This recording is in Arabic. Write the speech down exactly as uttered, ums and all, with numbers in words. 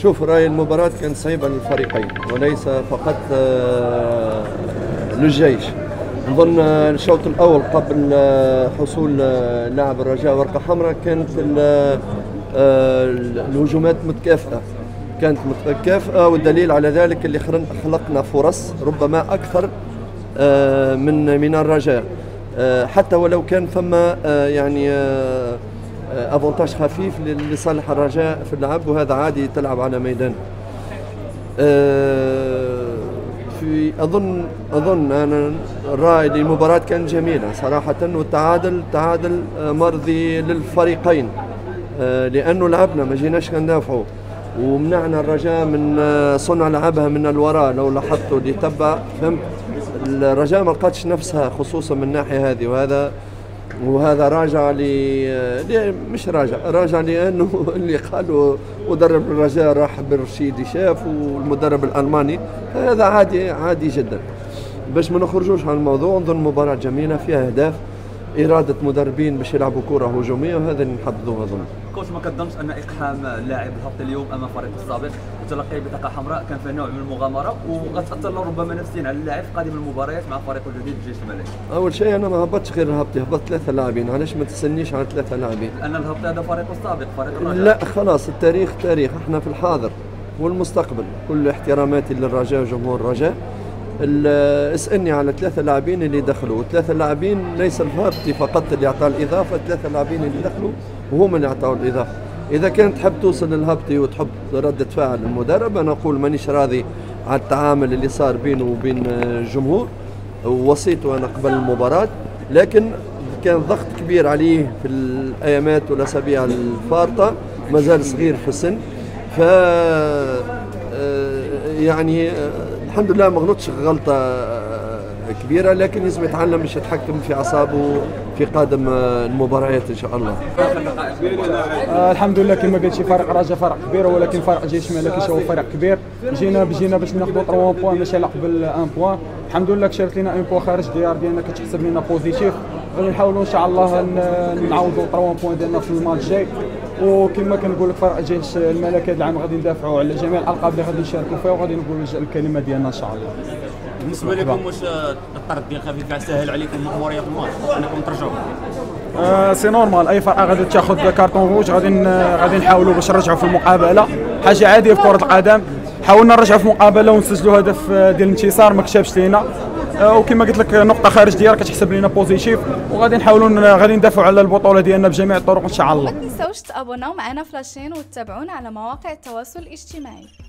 شوف، رأي المباراة كانت صعيبة للفريقين وليس فقط للجيش. نظن الشوط الأول قبل حصول لاعب الرجاء ورقة حمراء كانت الهجومات متكافئة، كانت متكافئة، والدليل على ذلك اللي خلقنا فرص ربما أكثر من من الرجاء، حتى ولو كان ثم يعني افونتاج خفيف لصالح الرجاء في اللعب، وهذا عادي تلعب على ميدان. في اظن اظن انا الراي للمباراه كانت جميله صراحه، والتعادل تعادل مرضي للفريقين، لانه لعبنا ما جيناش كندافعوا، ومنعنا الرجاء من صنع لعبها من الوراء. لو لاحظتوا اللي تبع فهمت، الرجاء ما لقاتش نفسها خصوصا من الناحيه هذه، وهذا وهذا راجع لي مش راجع راجع لانه اللي قالوا مدرب الرجاء راح بالرشيدي شاف والمدرب الالماني، هذا عادي عادي جدا. باش ما نخرجوش عن الموضوع، نظن مباراه جميله فيها اهداف، اراده مدربين باش يلعبوا كره هجوميه، وهذا اللي نحددوه. اظن كوش ما كتظنش ان اقحام اللاعب الهبط اليوم امام فريق السابق وتلقي بطاقه حمراء كان فيه نوع من المغامره، وغتاثر له ربما نفسيا على اللاعب في قادم المباريات مع فريقه الجديد الجيش الملكي؟ اول شيء انا ما هبطتش غير الهبطي، هبطت ثلاثه لاعبين، علاش ما تستنيش على ثلاثه لاعبين؟ لان الهبط هذا فريقه السابق، فريق الرجاء. لا خلاص، التاريخ تاريخ، احنا في الحاضر والمستقبل. كل احتراماتي للرجاء وجمهور الرجاء. اسألني على ثلاثة لاعبين اللي دخلوا، والثلاثة لاعبين ليس الهابطي فقط اللي اعطاه الاضافة، ثلاثة لاعبين اللي دخلوا وهم اللي اعطاوا الاضافة. اذا كانت تحب توصل للهابطي وتحب ردة فعل المدرب، انا اقول مانيش راضي على التعامل اللي صار بينه وبين الجمهور، ووصيته انا قبل المباراة، لكن كان ضغط كبير عليه في الايامات والاسابيع الفارطة، مازال صغير في السن، ف يعني الحمد لله ما غلطش غلطة كبيرة، لكن لازم يتعلم باش يتحكم في أعصابه في قادم المباريات إن شاء الله. آه الحمد لله كما قلت شي فريق رجاء فرق كبير، ولكن فريق جيش الملكي هو فريق كبير. جينا بجينا باش ناخذوا ثلاثة بوان ماشي على قبل واحد بوان. الحمد لله كشرت لنا واحد بوان خارج الديار ديالنا كتحسب لنا بوزيتيف. غادي نحاولوا ان شاء الله نعوضوا ثلاثة بوان ديالنا في الماتش الجاي، وكما كنقول لك فريق جيش الملكي هذا العام غادي ندافعوا على جميع الالقاب اللي غادي نشاركوا فيها، وغادي نقولوا الكلمه ديالنا ان شاء الله. بالنسبه لكم واش الطرد ديال خفيف سهل عليكم مأموريات الماتش انكم ترجعوا؟ آه سي نورمال، اي فرقه غادي تاخذ كارطون روج غادي غادي نحاولوا باش نرجعوا في المقابله، حاجه عاديه في كره القدم. حاولنا نرجعوا في مقابله ونسجلوا هدف ديال الانتصار ما كتبش لينا، آه وكما قلت لك نقطه خارج ديالك كتحسب لينا بوزيتيف، وغادي نحاولوا غادي ندافعوا على البطوله ديالنا بجميع الطرق ان شاء الله. ما تنساوش تابوناو معنا في لاشين وتتابعونا على مواقع التواصل الاجتماعي.